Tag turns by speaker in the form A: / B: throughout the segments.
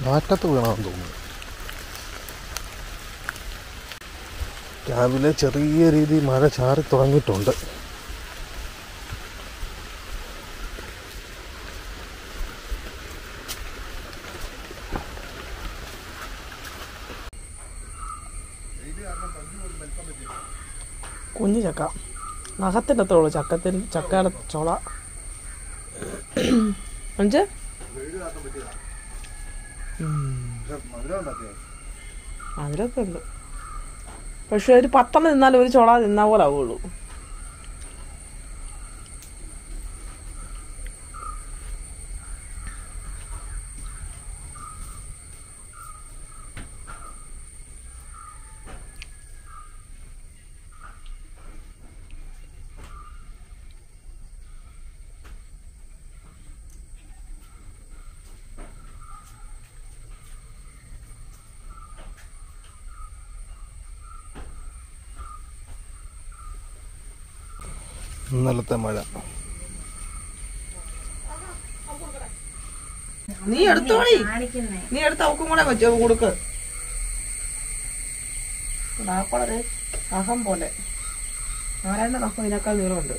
A: നാറ്റത്ത് വീണമെന്ന് തോന്നുന്നു. രാവിലെ ചെറിയ രീതിയിൽ മഴ ചാറി തുടങ്ങിയിട്ടുണ്ട്.
B: കുഞ്ഞു ചക്ക നഖത്തിൻ്റെ അത്രയുള്ളൂ. ചക്കയുടെ ചോള അഞ്ച് അതിലൊക്കെ ഉണ്ട്. പക്ഷെ ഒരു 10 തിന്നാലും ഒരു ചോള തിന്നാ പോലെ ആവുള്ളൂ.
A: ഇന്നലത്തെ മഴ
B: നീ എടുത്തോളി. നീ എടുത്ത് അവക്കും കൂടെ വെച്ചോ കൊടുക്ക്. ഡാപ്പളര് നഖം പോലെ ആരാണ്ട് നഖം ഇതിനേക്കാൾ നീളമുണ്ട്.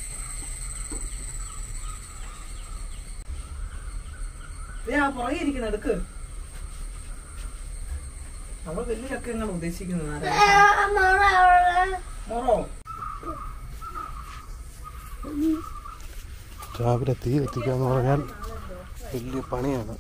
B: പുറകെ ഇരിക്കുന്ന എടുക്ക്. നമ്മൾ വലിയ ചക്കങ്ങളാണ് ഉദ്ദേശിക്കുന്നത്. മോറോ
A: രാവിലെ തീ എത്തിക്കുക എന്ന് പറഞ്ഞാൽ വലിയ പണിയാണ്.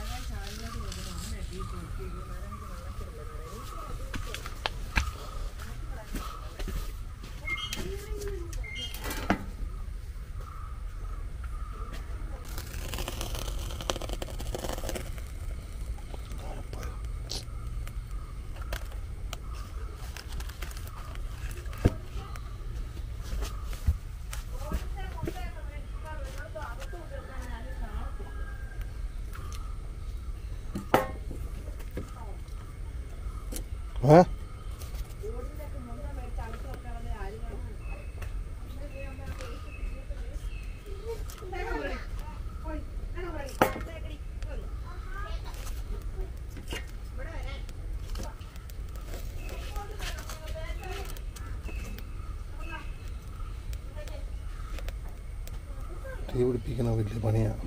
A: തീ പിടിപ്പിക്കുന്ന വലിയ പണിയാണ്.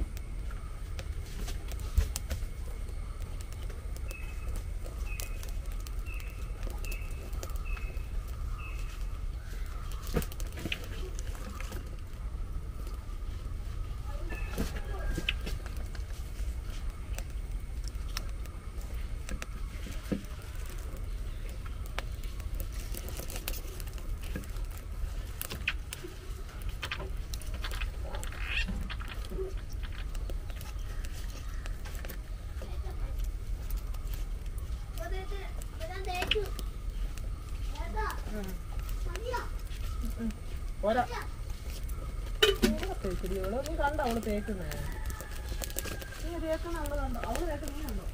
B: കണ്ടോ അവള് തേക്കുന്നേ? നീ തേക്കുന്ന അവള് കണ്ടോ? അവള് തേക്കുന്ന നീ കണ്ടോ?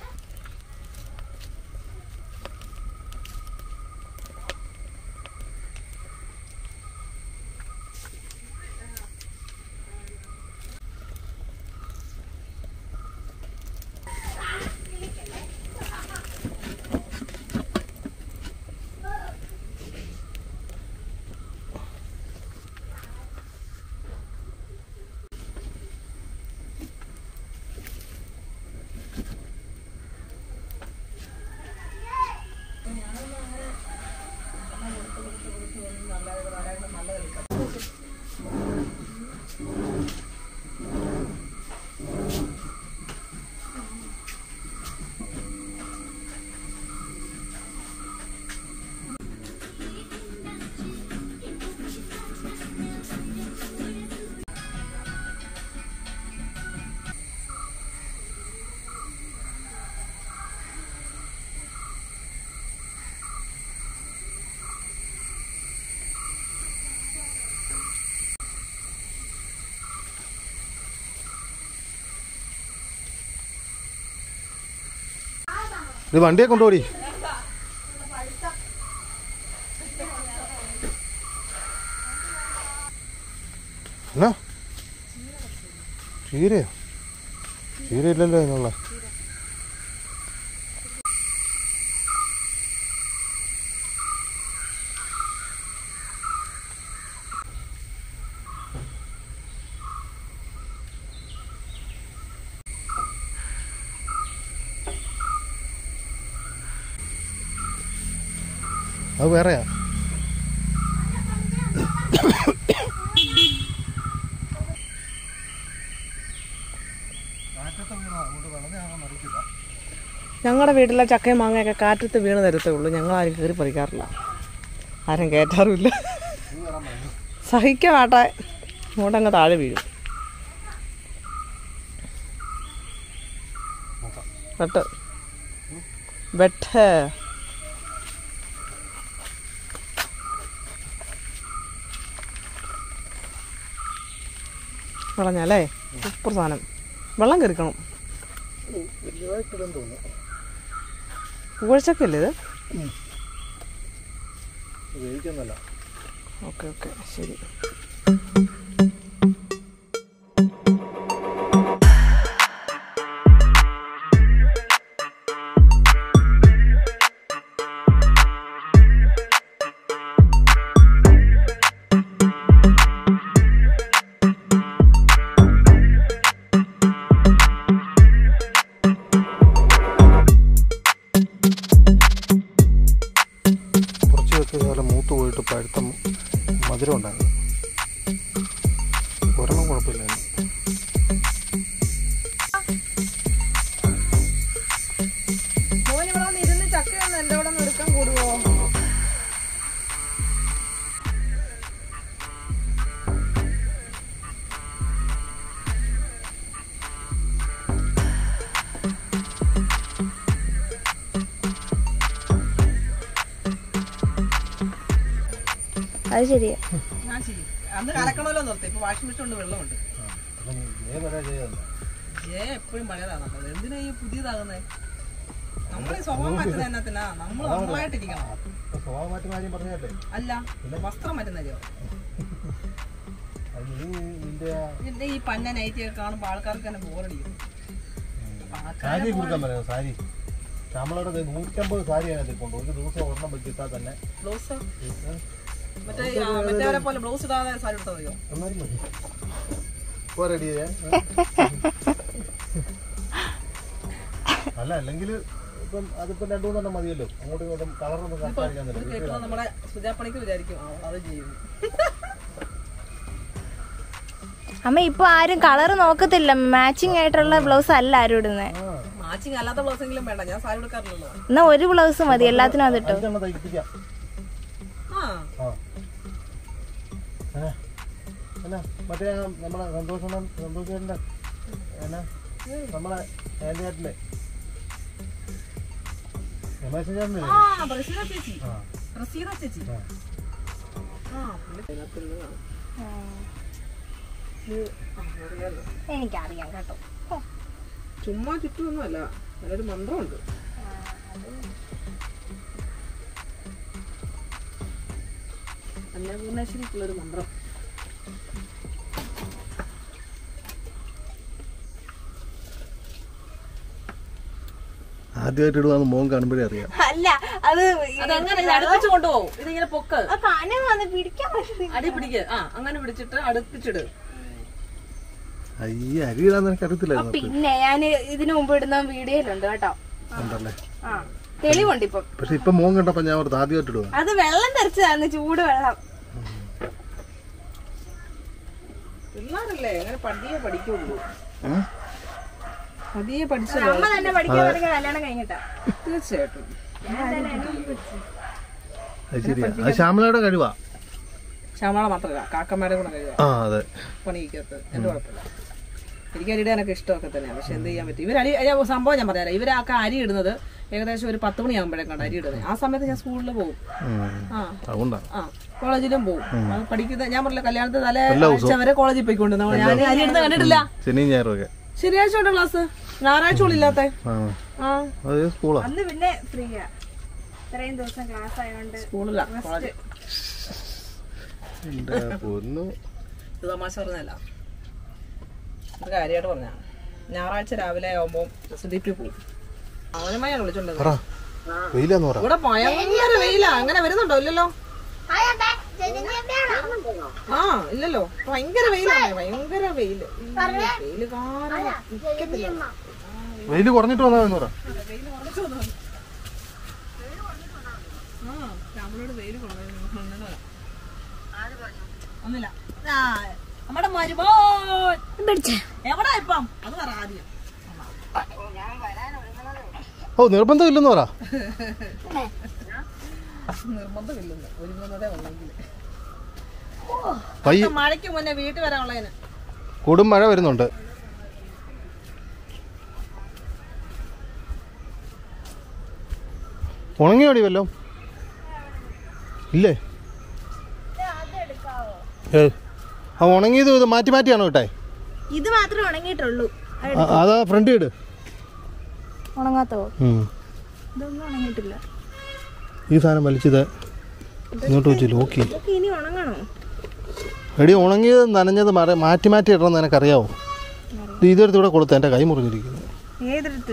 A: ഇത് വണ്ടിയെ കൊണ്ടുപോടി. എന്നാ ചീരയോ? ചീരയില്ലല്ലോ എന്നുള്ള അത് വേറെയാ.
B: ഞങ്ങളുടെ വീട്ടിലെ ചക്കയും മാങ്ങയൊക്കെ കാറ്റത്ത് വീണ് തരത്തേ ഉള്ളൂ. ഞങ്ങളാരും കയറി പറിക്കാറില്ല, ആരും കയറ്റാറുമില്ല. സഹിക്കാട്ടെ, അങ്ങോട്ടങ്ങ് താഴെ വീഴും. വെട്ട് വെട്ട് വിളഞ്ഞല്ലേ സൂപ്പർ സാധനം. വെള്ളം കയറിക്കണം. പൂവഴച്ചക്കല്ലേ ഇത്? ഓക്കെ ഓക്കെ ശരി.
A: മൂത്ത് പോയിട്ട് പഴുത്ത മധുരം ഉണ്ടായിരുന്നു. ഒരെണ്ണം കുഴപ്പമില്ലായിരുന്നു.
B: ചക്കയൊന്നും എൻ്റെ കൂടെ എടുക്കാൻ കൂടുവോ?
C: അത് ശരിയാ.
B: ഞാൻ ചെയ്യും. അന്ന് കലക്കണമല്ലോ നിർത്തി. ഇപ്പൊ വാഷിംഗ് മെഷീൻ ഉണ്ട്, വെള്ളമുണ്ട്. എപ്പോഴും പഴയതാണ്. നമ്മൾ എന്തിനാ ഈ പുതിയതാകുന്നേ? നമ്മളെ സ്വഭാവം മാറ്റുന്ന എന്നത്തിനാ? നമ്മൾ നമ്മളായിട്ടിരിക്കണം. അല്ല, വസ്ത്രം മാറ്റുന്നോ? പിന്നെ ഈ പന്ന നൈറ്റിയൊക്കെ കാണുമ്പോ ആൾക്കാർക്ക് തന്നെ ബോറടിക്കും.
A: സാരി കൊടുക്കാൻ പറയാം. സാരി നമ്മളോട് 150 സാരി അതിപ്പുണ്ട്. ഒരു ദിവസം ഒരെണ്ണം വെച്ചിട്ടാൽ തന്നെ
B: ബ്ലൗസ് മറ്റേ പോലെ ബ്ലൗസ് ഇടാതെ സാരി എടുത്താൽ മതിയോ?
A: റെഡി അല്ല, അല്ലെങ്കിൽ ഇപ്പം അതിപ്പോ 2-3 മതിയല്ലോ. അങ്ങോട്ടും ഇങ്ങോട്ടും കളറൊന്നും
B: കേൾക്കുന്ന നമ്മുടെ സുജാപ്പണിക്ക് വിചാരിക്കും അത് ചെയ്യും.
C: അമ്മ ഇപ്പൊ ആരും കളർ നോക്കത്തില്ല. മാച്ചിങ് ആയിട്ടുള്ള ബ്ലൗസ് അല്ല ആരും ഇടുന്നേ.
B: മാച്ചിങ് അല്ലാത്ത ബ്ലൗസ് എങ്കിലും വേണ്ട. ഞാൻ സാരി എടുക്കാറില്ലല്ലോ.
C: എന്നാ ഒരു ബ്ലൗസ് മതി എല്ലാത്തിനും. അതിട്ടോ
A: മറ്റേ നമ്മളെ സന്തോഷേട്ടൻ്റെ നമ്മളെ ചേട്ടൻ്റെ
C: എനിക്കറിയാം കേട്ടോ.
B: ചുമ്മാ ചുറ്റുമൊന്നും അല്ല, അതിലൊരു മന്ത്രമുണ്ട്. അന്നപൂർണേശ്വരിക്കുള്ളൊരു മന്ത്രം.
A: ആദ്യമായിട്ട് ഇടുവാന്ന് മോൻ കാണുമ്പോഴേ അറിയാം.
C: അല്ല, അത്
B: അടുപ്പിച്ച് കൊണ്ടുപോകും. ഇതിങ്ങനെ പൊക്ക്
C: പിടിക്കാൻ
B: അടി പിടിക്കുക. അങ്ങനെ പിടിച്ചിട്ട് അടുപ്പിച്ചിട്.
A: അയ്യ, അരി ഇടാൻ എനിക്ക് അറിയത്തില്ലായിരുന്നു.
C: പിന്നെ ഞാൻ ഇതിനു മുമ്പ് ഇടുന്ന വീഡിയോയിലുണ്ട് കേട്ടോ.
A: ഉണ്ടല്ലേ?
C: തെളിവുണ്ട് ഇപ്പൊ.
A: പക്ഷെ ഇപ്പൊ മോൻ കണ്ടപ്പോ ഞാൻ ഓർത്ത് ആദ്യമായിട്ട് ഇടുവാ.
C: അത് വെള്ളം തെറിച്ചതാന്ന്, ചൂട് വെള്ളം.
B: പിള്ളേരല്ലേ അങ്ങനെ പതിയെ പഠിക്കുള്ളൂ. പതിയെ പഠിച്ചോ.
C: അമ്മ തന്നെ പഠിക്കാൻ തുടങ്ങിയ കല്യാണം കഴിഞ്ഞിട്ടാ.
B: തീർച്ചയായിട്ടും.
A: അത് ശരിയാ. അത് ശ്യാമളയുടെ കഴിവാ.
B: ശ്യാമള മാത്രമല്ല, കാക്കമ്മയുടെ കൂടെ കഴിവാ.
A: അതെ,
B: പണിക്കകത്ത് എന്റെ കുഴപ്പമില്ല. എനിക്ക് അരിയിടാനൊക്കെ ഇഷ്ടമൊക്കെ തന്നെയാണ്. പക്ഷെ എന്ത് ചെയ്യാൻ പറ്റും? ഇവരരി സംഭവം ഞാൻ പറയാം. ഇവരൊക്കെ അരി ഇടുന്നത് ഏകദേശം ഒരു 10 മണിയാകുമ്പോഴേക്കാണ് അരി ഇടുന്നത്. ആ സമയത്ത് ഞാൻ സ്കൂളിൽ പോകും, കോളേജിലും പോകും. പഠിക്കുന്ന ഞാൻ പറഞ്ഞില്ല, കല്യാണത്തിന് തലേ ആഴ്ച വരെ കോളേജിൽ പോയിക്കൊണ്ട് ഞാൻ അരി ഇടുന്നത് കണ്ടിട്ടില്ല. ശനിയാഴ്ച ഉണ്ട് ക്ലാസ്, ഞായറാഴ്ച ഇല്ലാത്ത.
C: അന്ന് പിന്നെ ഫ്രീയാ, ഇത്രയും ദിവസം ക്ലാസ് ആയതുകൊണ്ട്.
B: സ്കൂളില്ല, കോളേജ്. തമാശ പറഞ്ഞല്ല, ഇത് കാര്യമായിട്ട് പറഞ്ഞ. ഞായറാഴ്ച രാവിലെ ആവുമ്പോ സുദീപ് പോകും. അവനുമായാണ് വിളിച്ചോണ്ടത്. ഇവിടെ ഭയങ്കര വെയിലാ. അങ്ങനെ വരുന്നുണ്ടോ? ഇല്ലല്ലോ. ഇല്ലല്ലോ, ഭയങ്കര വെയിലാണ്. ഭയങ്കര വെയില്. വെയില് കാരണം നിക്കത്തില്ല.
A: വെയില് കുറഞ്ഞിട്ട് വന്നാ
B: നമ്മളോട് വെയിൽ ഒന്നില്ല. നമ്മുടെ മരുമോൻ എവിടാ ഇപ്പം? അത് പറ ആദ്യം.
A: ഓ നിർബന്ധമില്ലെന്ന് പറ.
B: നിർബന്ധമില്ലെന്ന്, ഒരുങ്ങുന്നതേ ഉള്ളെങ്കിൽ. മഴയ്ക്ക് മുന്നേ വീട്ടിൽ വരാനുള്ളതിന്
A: കൊടും മഴ വരുന്നുണ്ട്. ഉണങ്ങിയോടി വല്ലോ ഇല്ലേ? ആ ഉണങ്ങിയത് ഇത് മാറ്റി മാറ്റിയാണോ കേട്ടെ?
C: ഇത് മാത്രമേ ഉണങ്ങിയിട്ടുള്ളൂ.
A: അതാ ഫ്രണ്ട് ഇട്.
C: ഉണങ്ങാത്തോ? ഇതൊന്നും ഉണങ്ങിയിട്ടില്ല.
A: ഈ സാധനം വലിച്ചത് ഇങ്ങോട്ട് വെച്ച് ലോക്കി.
C: ഇനി ഉണങ്ങണോ?
A: എടി ഉണങ്ങിയത് നനഞ്ഞത് മാറ്റി മാറ്റി ഇടണമെന്ന് എനിക്കറിയാവോ? ഇതെടുത്ത് ഇവിടെ കൊടുത്ത് എൻ്റെ കൈ മുറിഞ്ഞിരിക്കുന്നു.
C: ഏതെടുത്ത്?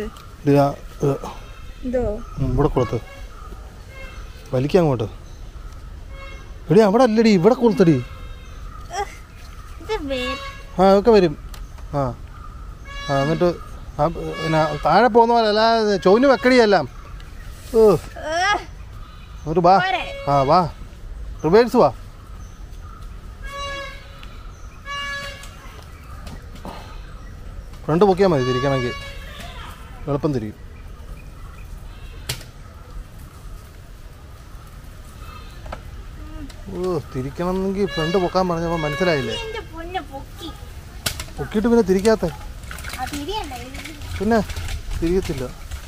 A: ഇവിടെ കൊടുത്ത് വലിക്കാം അങ്ങോട്ട്. എടി അവിടെ അല്ലടി, ഇവിടെ കൊടുത്തടി. ആ ഒക്കെ വരും. ആ ആ എന്നിട്ട് പിന്നെ താഴെ പോകുന്ന പോലെ അല്ല, ചൊവ്ന് വെക്കടിയെല്ലാം. ഒരു വാ. ആ വാ, റിവേഴ്സ് വാ. ഫ്രണ്ട് പൊക്കിയാൽ മതി തിരിക്കണമെങ്കിൽ, എളുപ്പം തിരിയും. ഓ തിരിക്കണമെങ്കിൽ ഫ്രണ്ട് പൊക്കാൻ പറഞ്ഞപ്പോൾ മനസ്സിലായില്ലേ? പൊക്കിയിട്ട് പിന്നെ തിരിക്കാത്ത പിന്നെ തിരികത്തില്ല.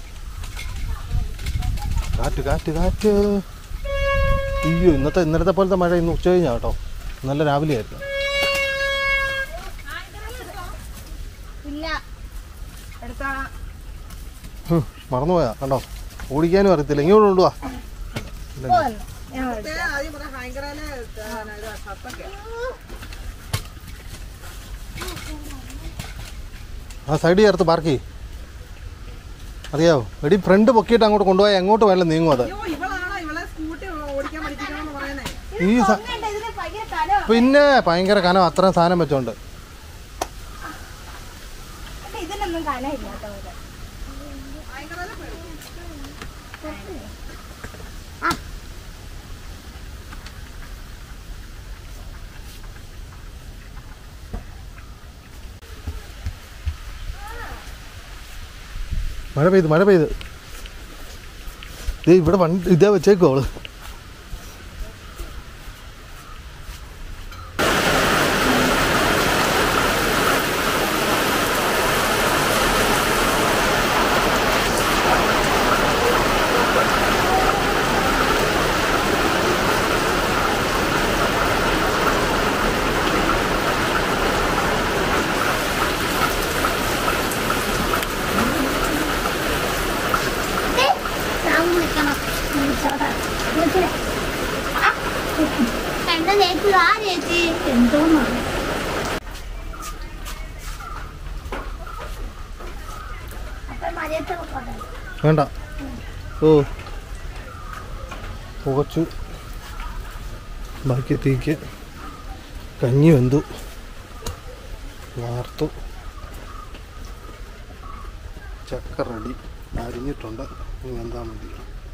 A: കാറ്റ് കാറ്റ് കാറ്റ്. അയ്യോ ഇന്നലത്തെ പോലത്തെ മഴ ഇന്ന് ഉച്ച കഴിഞ്ഞാ കേട്ടോ, നല്ല രാവിലെ ആയിരുന്നു. മറന്നുപോയാ കണ്ടോ, ഓടിക്കാനും അറിയത്തില്ല. ഇങ്ങോട്ട് കൊണ്ടുപോവാ. ആ സൈഡിൽ ചേർത്ത് പാർക്ക് ചെയ്യും. അറിയാവോ എടി, ഫ്രണ്ട് പൊക്കിയിട്ട് അങ്ങോട്ട് കൊണ്ടുപോയാൽ എങ്ങോട്ട് വേണം നീങ്ങും. അത് ഈ പിന്നെ ഭയങ്കര കനം, അത്രയും സാധനം വെച്ചോണ്ട്. മഴ പെയ്ത് മഴ പെയ്ത് ഇവിടെ വണ്ടി ഇതേ വെച്ചേക്കോ അവള്. വേണ്ട. ഓ പുകച്ചു. ബാക്കി തീക്ക് കഞ്ഞി വെന്തു, വാർത്തു. ചക്ക റെഡി, അരിഞ്ഞിട്ടുണ്ട്. ഇനി എന്താ മതി.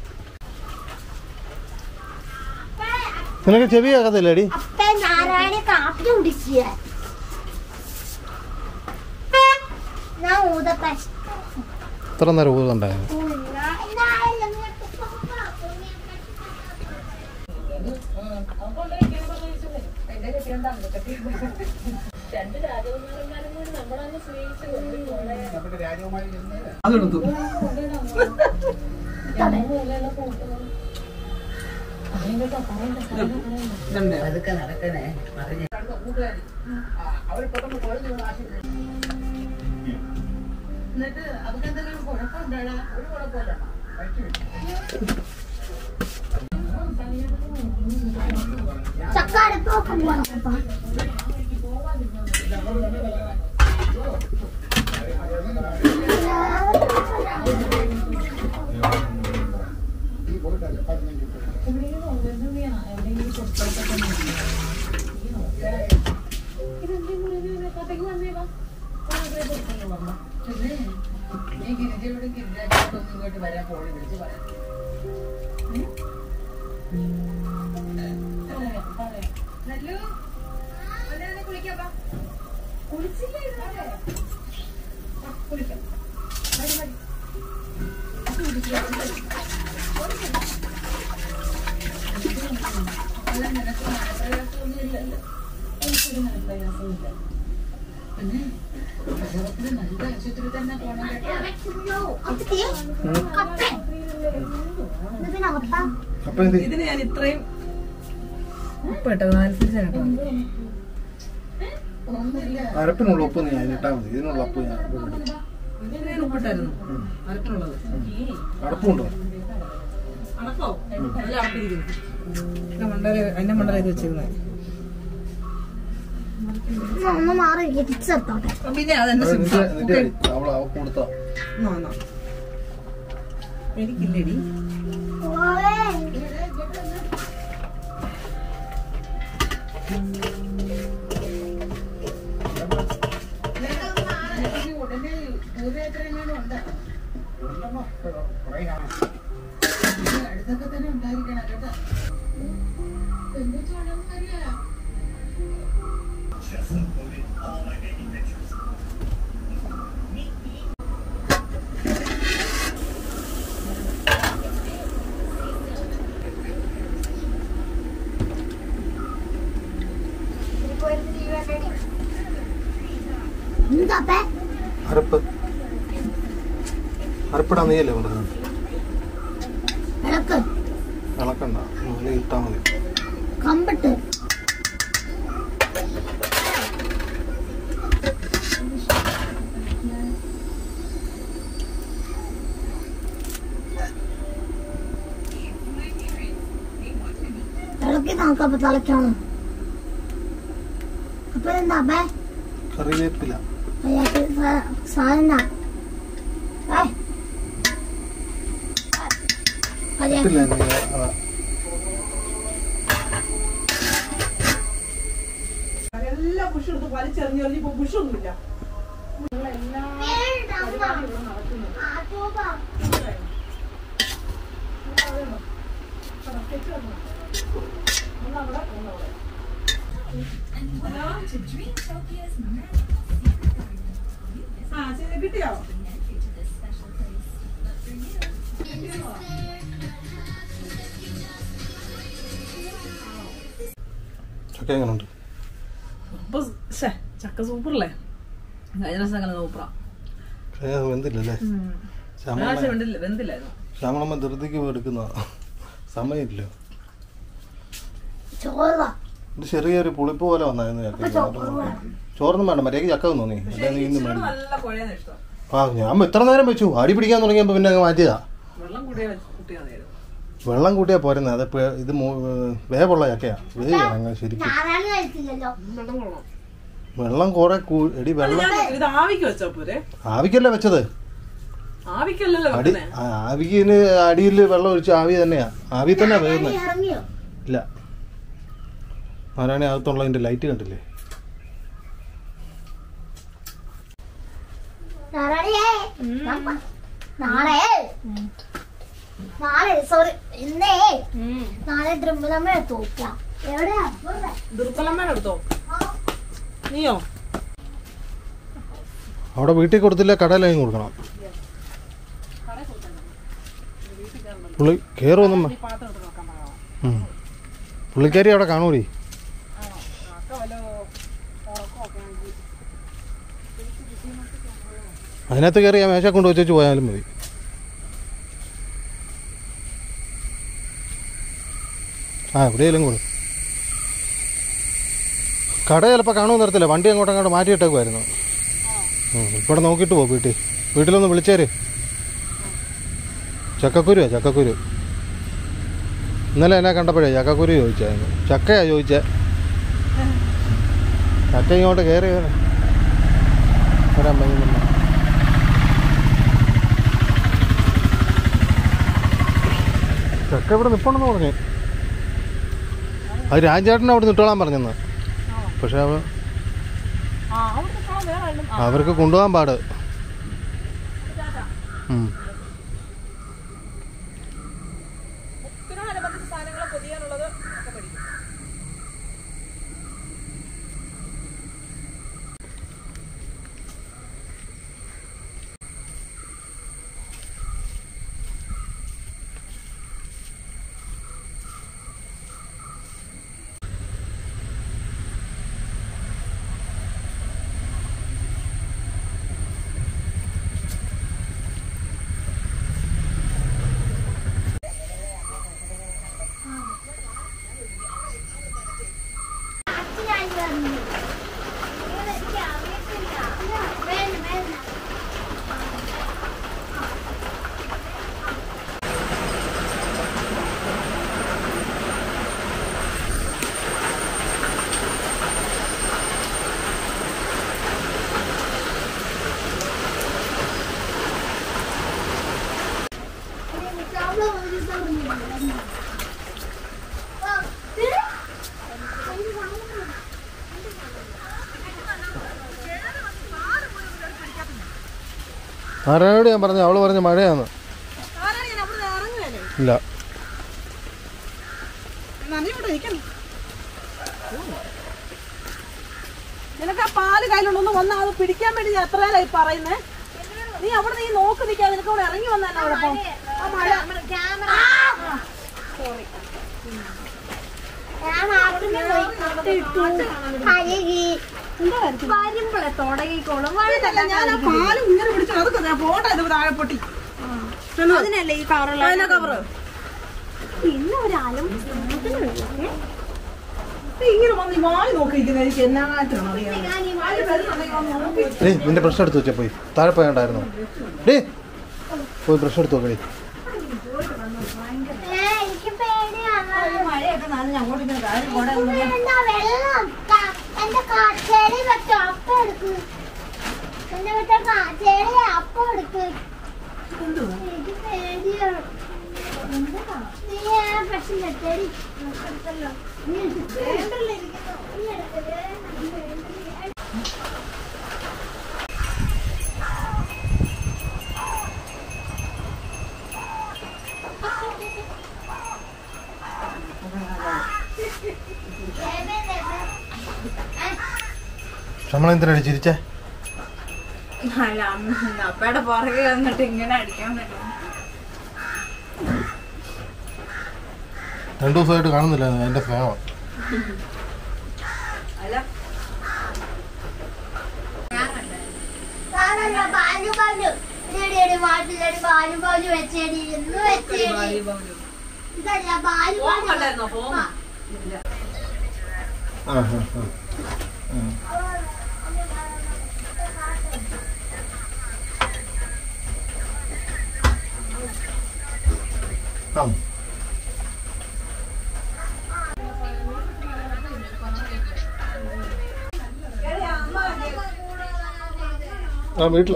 A: നിനക്ക് ചെവി കേൾക്കത്തില്ലേടി? എത്ര നേരം ഊതുണ്ടായിരുന്നു?
B: അതെടുത്തു. അതൊക്കെ നടക്കണേ. എന്നിട്ട് അവർക്ക് എന്തെങ്കിലും കുഴപ്പമുണ്ടാ? ഒരു കുഴപ്പമില്ല. നീ ഗിരിജയോടും ഗിരിജാച്ചോടൊന്നും ഇങ്ങോട്ട് വരാൻ ഫോണിൽ വിളിച്ച് പറയാം. ഇതിന് ഞാൻ ഇത്രയും ഉപ്പ് ഇട്ടത് അനുസരിച്ചാണ്.
A: അരപ്പിനുള്ള ഉപ്പ് നീ ഇട്ടാ മതി. ഇതിനുള്ള ഉപ്പ് ഞാൻ
B: ഉപ്പിട്ടായിരുന്നു അരപ്പിനുള്ളത്.
A: അടപ്പുണ്ടോ?
B: അടപ്പോ നല്ല അടപ്പിരിക്കുന്നു. അതിന്റെ മണ്ടല ഇത് വെച്ചിരുന്നത്. പിന്നെ അതെന്നെ
A: കൊടുത്തോ
B: എനിക്കില്ലേടി.
D: അടുത്തൊക്കെ തന്നെ ഉണ്ടായിരിക്കണം കേട്ടോ.
A: അരപ്പ് അരപ്പിടാൻ നീയല്ലേ കൊണ്ടുവരുന്നത്? ഇളക്കണ്ട, ഇട്ടാ മതി.
D: കമ്പിട്ട് ഇളക്കി നോക്കപ്പോ തലക്കാണ്. അപ്പൊ എന്താ
A: കറിവേപ്പില
D: സാധന
B: എല്ലാ ബുഷും വലിച്ചെറിഞ്ഞെറിഞ്ഞ് ഇപ്പൊ ബുഷൊന്നുമില്ല. കിട്ടിയോ?
A: ചക്ക എങ്ങനെയുണ്ട്?
B: ചക്ക സൂപ്പറല്ലേ? കഴിഞ്ഞ ദിവസം അങ്ങനെ സൂപ്പറാ.
A: വെന്തില്ലല്ലേ?
B: വെന്തില്ലായിരുന്നു.
A: ശ്യാമളമ്മ ധൃതിക്ക് എടുക്കുന്ന സമയമില്ല. ഇത് ചെറിയൊരു പുളിപ്പ് പോലെ വന്നായിരുന്നു ചക്ക. ചോറൊന്നും വേണ്ട, മര്യാദക്ക് ചക്ക തോന്നി. ആ ഞാൻ എത്ര നേരം വെച്ചു, അടി പിടിക്കാൻ തുടങ്ങിയപ്പോ പിന്നെ അങ്ങ് മാറ്റിയതാ. വെള്ളം കൂട്ടിയാ പോരുന്നേ. അത് ഇത് വേവുള്ള ചക്കയാ. വേവ് ശരിക്കും വെള്ളം കുറെ എടി വെള്ളം ആവിക്കല്ലേ വെച്ചത്? ആവിക്ക് അടിയിൽ വെള്ളം ഒഴിച്ച് ആവി തന്നെയാ, ആവി തന്നെയാ വേവുന്നത്. ഇല്ല, ആരാണെ അകത്തുള്ളതിന്റെ ലൈറ്റ് കണ്ടില്ലേ?
B: നീയോ
A: അവിടെ വീട്ടിൽ കൊടുത്തില്ല, കടയിലായും കൊടുക്കണം. പുള്ളി കയറുമൊന്നും പുള്ളിക്കാരി അവിടെ കാണൂടി. അതിനകത്ത് കയറി ആ മേശ കൊണ്ട് വെച്ചു പോയാലും മതി. എവിടെയെങ്കിലും കൊടു. കട ചിലപ്പോൾ കാണുമെന്ന് അറിയത്തില്ല, വണ്ടി അങ്ങോട്ടങ്ങോട്ട് മാറ്റിയിട്ടേക്കുമായിരുന്നു. ഇവിടെ നോക്കിയിട്ട് പോകും. വീട്ടിലൊന്ന് വിളിച്ചേര്. ചക്കക്കുരു ഇന്നലെ എന്നെ കണ്ടപ്പോഴേ ചക്കക്കുരു ചോദിച്ചായിരുന്നു. ചക്കയാ ചോദിച്ചേ. ചക്ക ഇങ്ങോട്ട് കയറി വരാൻ പറ്റുന്നില്ല. ചക്ക ഇവിടെ നിൽപ്പുണ്ടെന്ന് പറഞ്ഞു. അത് രാജേട്ടനെ അവിടെ നിട്ടോളാൻ പറഞ്ഞെന്ന്. പക്ഷെ അവർക്ക് കൊണ്ടുപോകാൻ പാട്. ആരോട് ഞാൻ പറഞ്ഞു? അവള് പറഞ്ഞ മഴയാന്ന്. ഇല്ല,
B: നിനക്ക് ആ പാല് കയ്യിലുണ്ടോന്ന് വന്നാൽ അത് പിടിക്കാൻ വേണ്ടി ഞാൻ എത്രയായി പറയുന്നേ. നീ അവിടെ നീ നോക്കി നിൽക്കാതെ നിനക്ക് അവിടെ ഇറങ്ങി വന്നല്ലോ. അവിടെ മഴ ഞാൻ ആ പാല് ഇങ്ങനെ പിടിച്ചു അതൊക്കെ പോട്ടെ. ഇത് താഴെ പൊട്ടി
C: അതിനല്ലേ ഈ കവറുള്ള
B: കവറ്.
C: പിന്നെ ഒരാളും
B: ഇങ്ങനെ വന്ന് വായി നോക്കിയിരിക്കുന്ന എനിക്ക് എന്നാകാറ്റാണ് അറിയാം.
A: നിന്റെ ബ്രഷ് എടുത്ത് വെച്ചാ പോയി താഴെ പോയണ്ടായിരുന്നു. ഡേ പോയി ബ്രഷ് എടുത്ത് നോക്കണേ.
D: എനിക്ക് പേടിയാണ്.
B: മഴയൊക്കെ നനഞ്ഞ് അങ്ങോട്ട് ഇങ്ങനെ കാര്യം
D: വെള്ളം എന്റെ കാച്ചേടി വെച്ചോ. അപ്പം എടുക്ക്. എന്റെ വെച്ച കാച്ചേടി അപ്പം എടുക്ക്. എനിക്ക് പേടിയാണ്. നീ പ്രശ്നം തെറ്റേടി എടുത്തല്ലോ. നീ
A: നമ്മളെന്തിനാണ് ചിരിച്ചേ?
C: അപ്പയുടെ പുറകെ വന്നിട്ട് ഇങ്ങനെ അടിക്കാൻ പറ്റും.
A: 2 ദിവസമായിട്ട് കാണുന്നില്ല എൻ്റെ സ്നേഹം.
D: ബാലു വെച്ചേടി എന്ന് വെച്ചേടി ബാലു
A: വീട്ടില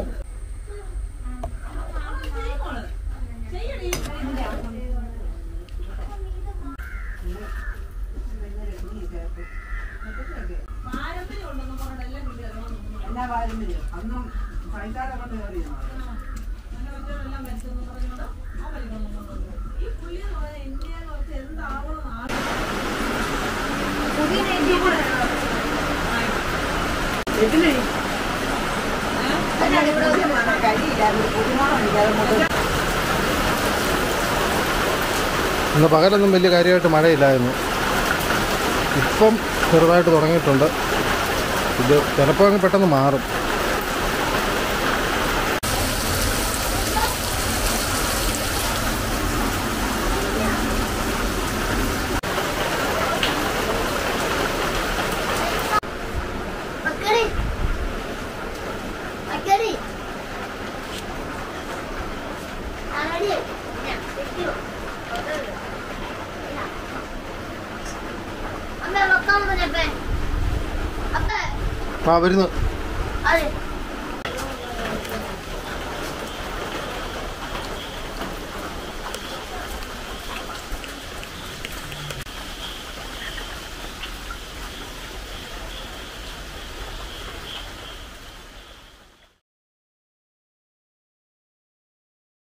A: ഇന്ന് പകലൊന്നും വലിയ കാര്യമായിട്ട് മഴയില്ലായിരുന്നു. ഇപ്പം ചെറുതായിട്ട് തുടങ്ങിയിട്ടുണ്ട്. ഇത് ചിലപ്പോൾ അങ്ങ് പെട്ടെന്ന് മാറും. വരുന്നു.
D: അതെ